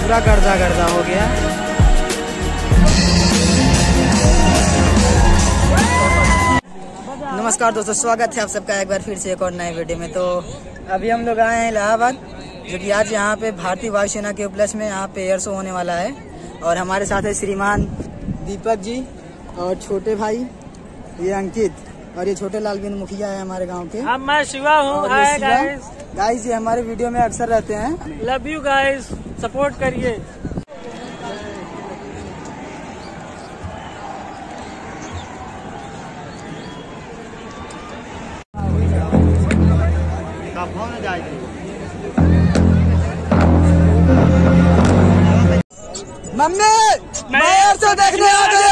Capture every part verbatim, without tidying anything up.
पूरा गर्दा गर्दा हो गया। नमस्कार दोस्तों, स्वागत है आप सबका एक बार फिर से एक और नए वीडियो में। तो अभी हम लोग आए हैं इलाहाबाद, जो कि आज यहाँ पे भारतीय वायुसेना के उपलक्ष्य में यहाँ पे एयर शो होने वाला है। और हमारे साथ है श्रीमान दीपक जी और छोटे भाई ये अंकित, और ये छोटे लाल बिन मुखिया है हमारे गांव के। हाँ, मैं शिवा हूँ। Hi guys. गाइस ये हमारे वीडियो में अक्सर रहते हैं। लव यू गाइस, सपोर्ट करिए। मम्मी मैं एयर शो देखने आ गया।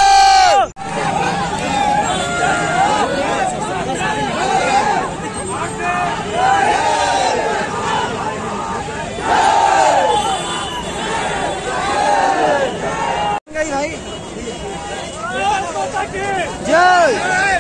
जय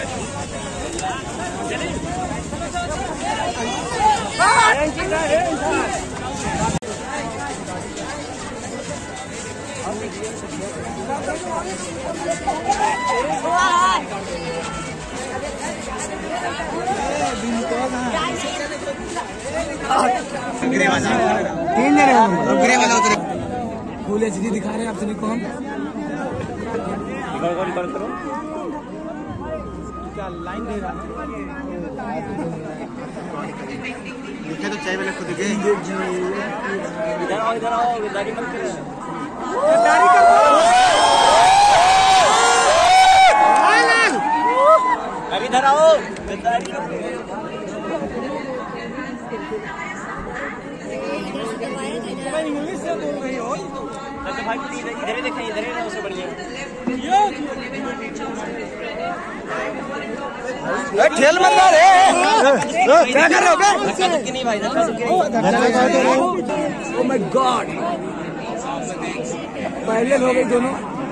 तीन जने ग्रे वाला उतरे फुल एच डी दिखा रहे हैं आप सभी को हम। क्या लाइन दे रहा है देखे तो चाय वाले खुद गए। इधर आओ इधर आओ, दाढ़ी मत करो, दाढ़ी कर अभी इधर आओ, दाढ़ी कर इंग्लिश से बोल रही हो तो भाई इधर ही देखें, इधर ही ना उससे बढ़िया ठेल मत रे। क्या कर रहे हो बे? नहीं भाई, ओह माय गॉड, पहले हो गए दोनों।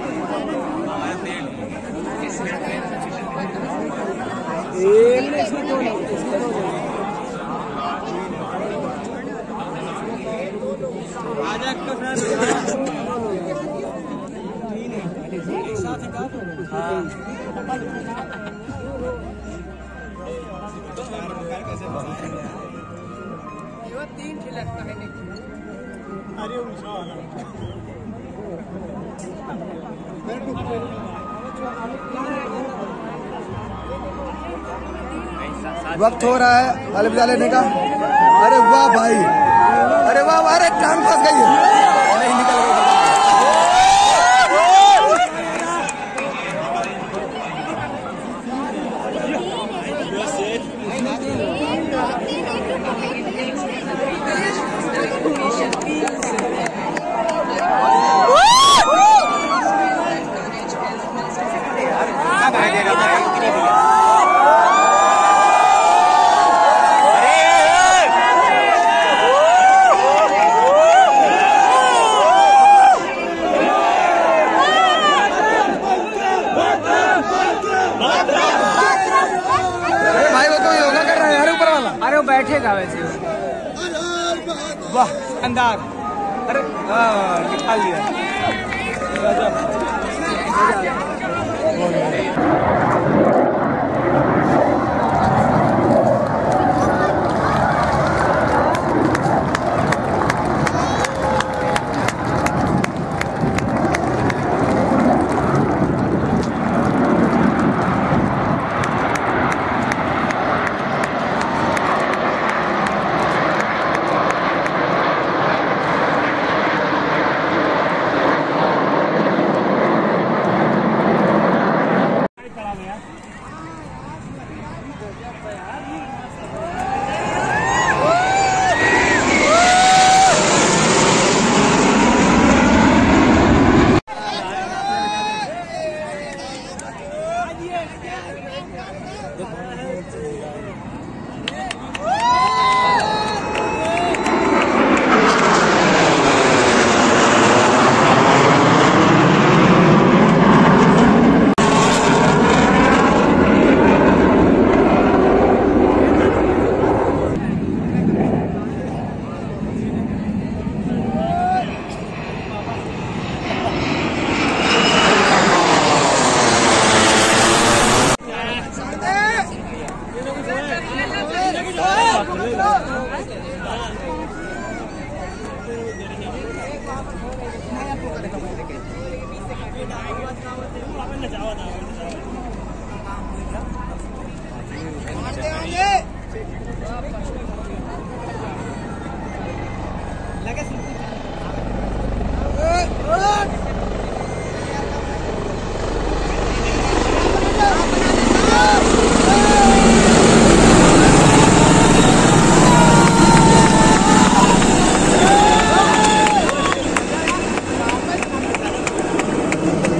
तीन खिलत पहने अरे वक्त हो रहा है अलविदा लेने का। अरे वाह भाई, अरे वाह, अरे टांग फंस गई है, नहीं निकल गई। अरे वो बैठेगा वैसे। वाह शानदार, अरे निकाल लिया।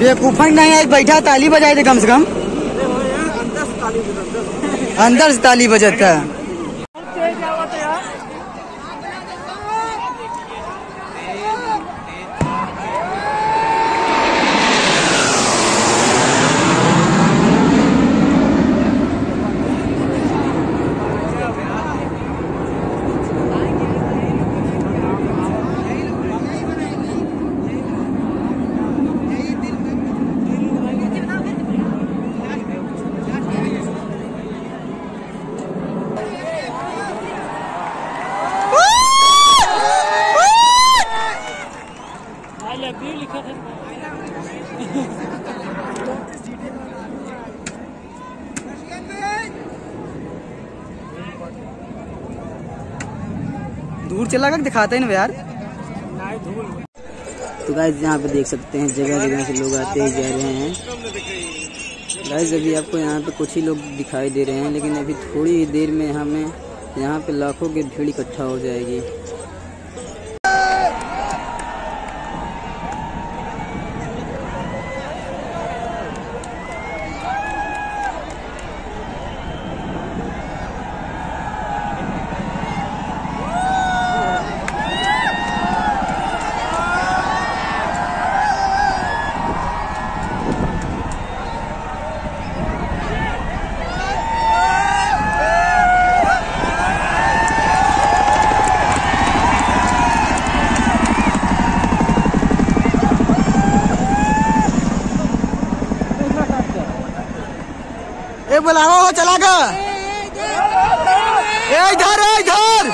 बेवकूफन नहीं आज बैठा ताली बजाए थे कम से कम। अंदर से ताली बजाता है। दूर चला कर दिखाते हैं ना यार। तो गाइस यहाँ पे देख सकते हैं जगह जगह से लोग आते ही जा रहे हैं। गाइस अभी आपको यहाँ पे कुछ ही लोग दिखाई दे रहे हैं, लेकिन अभी थोड़ी ही देर में हमें यहाँ पे लाखों की भीड़ इकट्ठा हो जाएगी। ए बुलावा हो चला का ए इधर ए इधर।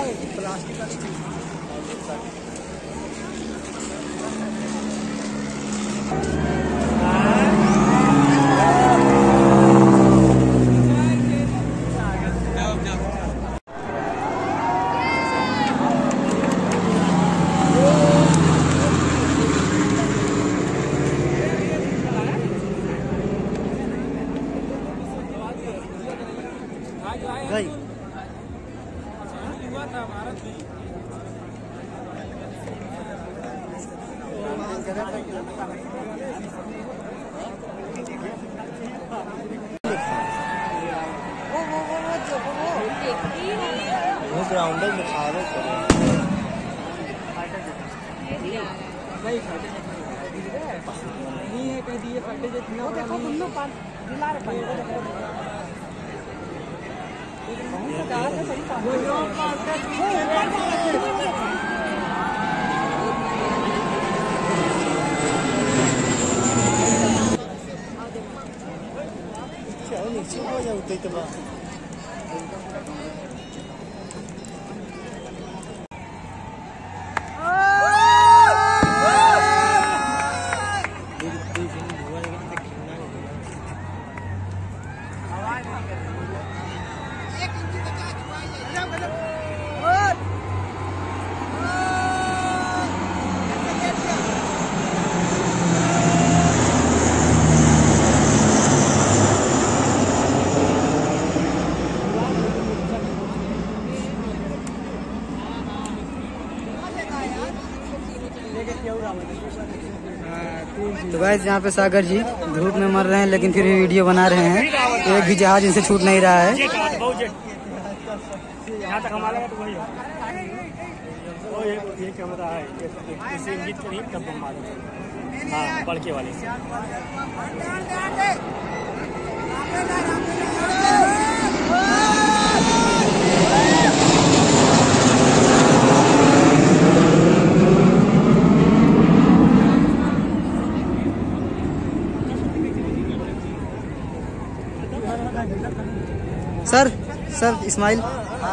ग्राउंड में खा रहे तो गाइस यहाँ पे सागर जी धूप में मर रहे हैं लेकिन फिर भी वीडियो बना रहे हैं। एक भी जहाज इनसे छूट नहीं रहा है। यहाँ तक हमारा तो वही वो ये कैमरा है, इसे इंगित करिए तब हम मालूम। हाँ, बड़के वाले से सर सर इस्माइल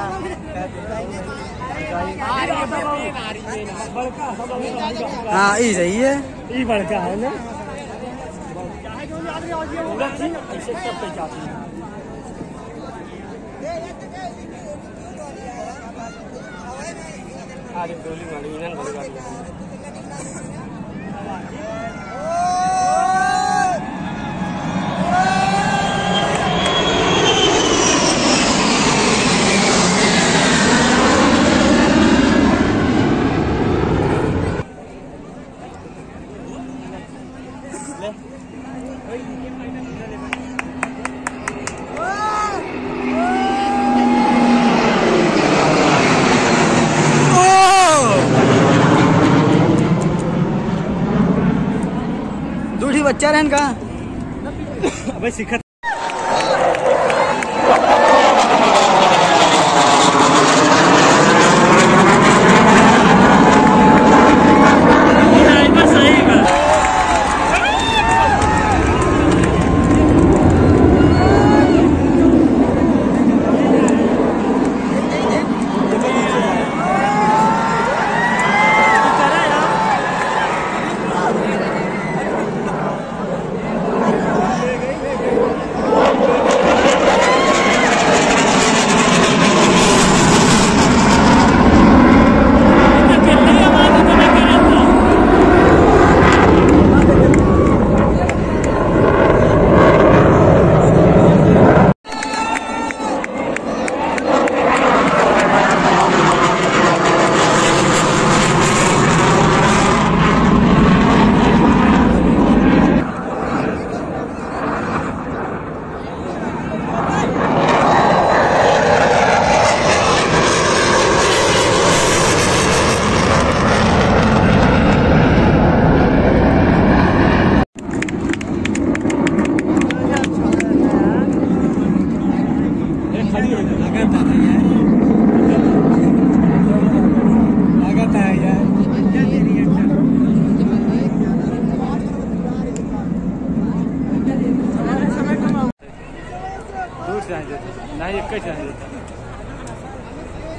हाँ ये सही है, ये बड़का है ना। ऐसे सब पे जाती है। आज डोली वाली इंजन भरगा दूठी बच्चा रहन का अबे सिखत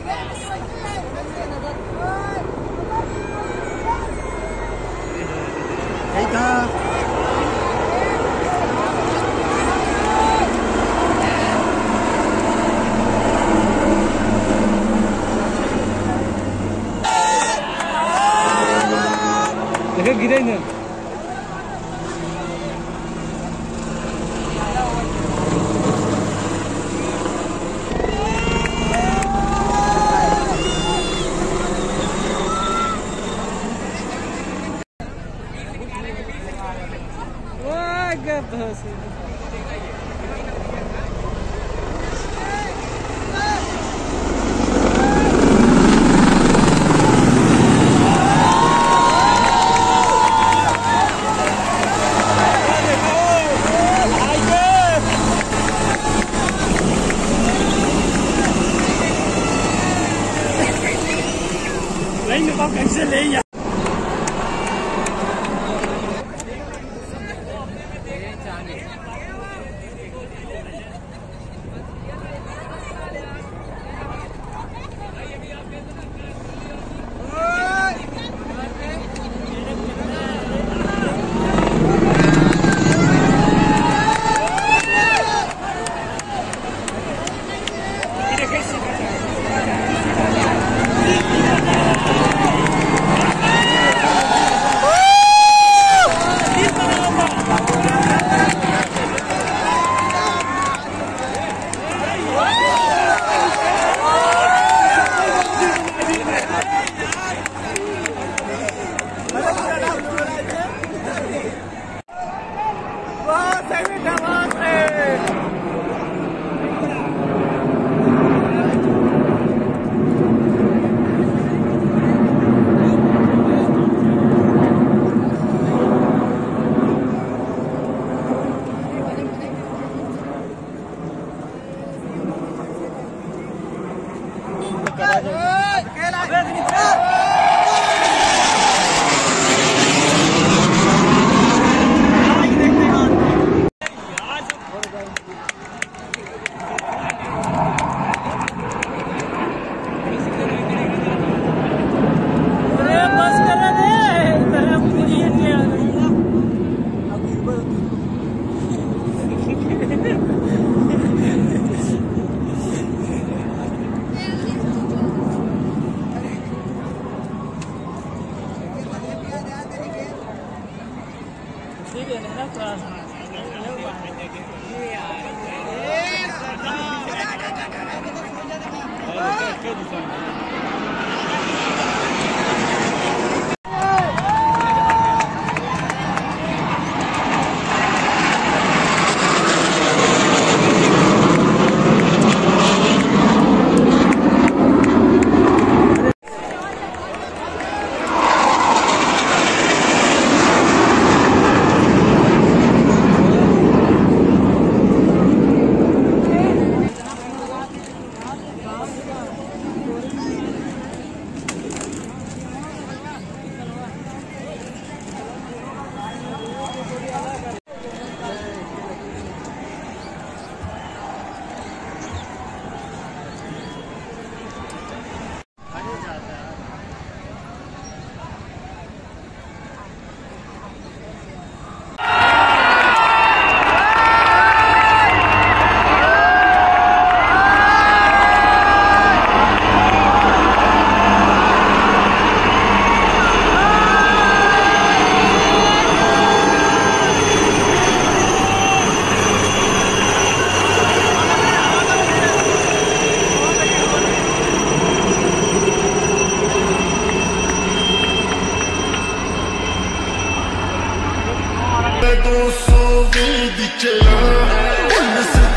देखा गिरे ना नहीं तो कैसे ले या दो सौ वीं दी चला